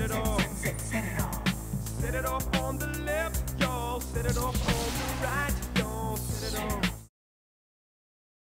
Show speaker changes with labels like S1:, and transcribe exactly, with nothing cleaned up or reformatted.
S1: it off. Set it off on the left, y'all. Set it off